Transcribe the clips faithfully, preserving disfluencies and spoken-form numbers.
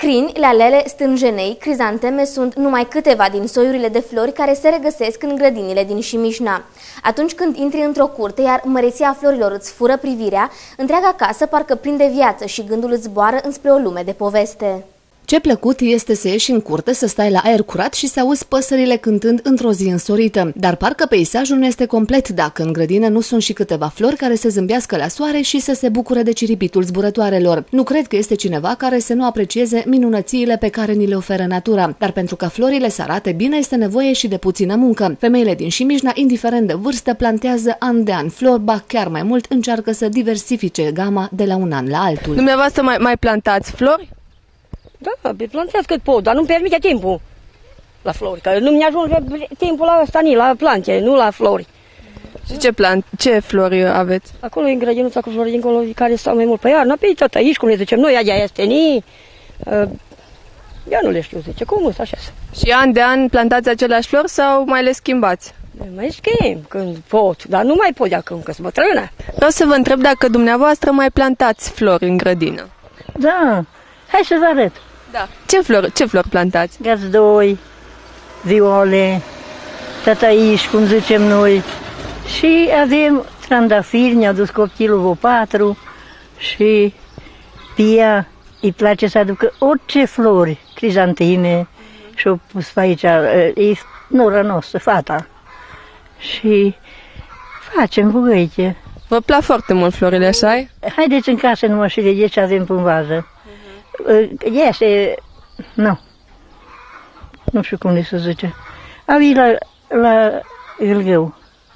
Crini, lalele, stânjenei, crizanteme sunt numai câteva din soiurile de flori care se regăsesc în grădinile din Șimișna. Atunci când intri într-o curte, iar măreția florilor îți fură privirea, întreaga casă parcă prinde viață și gândul îți zboară înspre o lume de poveste. Ce plăcut este să ieși în curte, să stai la aer curat și să auzi păsările cântând într-o zi însorită. Dar parcă peisajul nu este complet dacă în grădină nu sunt și câteva flori care să zâmbească la soare și să se bucure de ciripitul zburătoarelor. Nu cred că este cineva care să nu aprecieze minunățiile pe care ni le oferă natura. Dar pentru ca florile să arate bine, este nevoie și de puțină muncă. Femeile din Șimișna, indiferent de vârstă, plantează an de an flori, ba chiar mai mult încearcă să diversifice gama de la un an la altul. Dumneavoastră mai, mai plantați flori? Da, plantez cât pot, dar nu-mi permite timpul la flori, că nu mi-ajunge timpul la ăsta, la plante, nu la flori. Și ce, plant, ce flori aveți? Acolo e grădinuța cu flori dincolo, care stau mai mult pe iarnă, pe tot aici, cum le zicem noi, aia este ni. Eu nu le știu, zice, cum sunt așa. Și an de an plantați aceleași flori sau mai le schimbați? Mai schimb când pot, dar nu mai pot de acum, că sunt bătrână. Vreau să vă întreb dacă dumneavoastră mai plantați flori în grădină. Da, hai să vă arăt. Da. Ce flori, ce flori plantați? Gazdoi, viole, tătăiși, cum zicem noi. Și avem trandafiri, ne-a dus copilul vreo patru și Pia îi place să aducă orice flori, crizantime, uh-huh. Și-o pus pe aici, e nora noastră, fata. Și facem bugăiche. Vă plac foarte mult florile, așa-i? Haideți în casă numai și vedeți ce avem în vază. Uh-huh. Este, nu, nu știu cum le se zice, avea la, la Ilgău.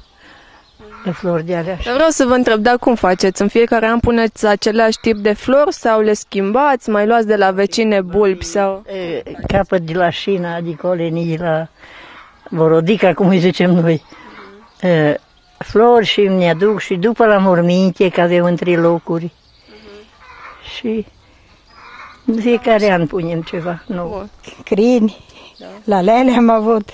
De flori de alea. Vreau să vă întreb, dar cum faceți? În fiecare an puneți același tip de flori sau le schimbați? Mai luați de la vecine bulbi sau... Capăt de la șina, adică olenii la Borodica, cum îi zicem noi. Uh-huh. Flori și ne aduc și după la morminte, că avem în trei locuri. Uh-huh. Și în fiecare an punem ceva nou. Crini, da. Lalele am avut,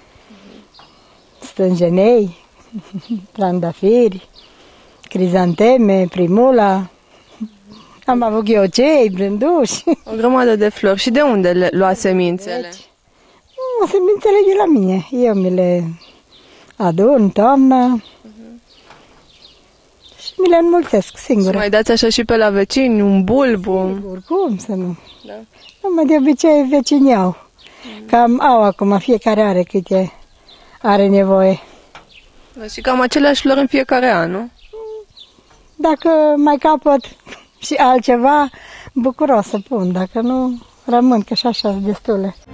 stânjenei, trandafiri, crizanteme, primula, am avut ghiocei, brânduși. O grămadă de flori. Și de unde le luați semințele? Deci, semințele de la mine. Eu mi le adun toamna uh-huh. Și mi le înmulțesc singură. Și mai dați așa și pe la vecini, un bulb? Sigur, cum să nu? Da. Numai de obicei vecinii au. Uh-huh. Cam au acum, fiecare are câte are nevoie. Și cam aceleași flori în fiecare an, nu? Dacă mai capăt și altceva, bucuros să pun. Dacă nu, rămân, că și așa sunt destule.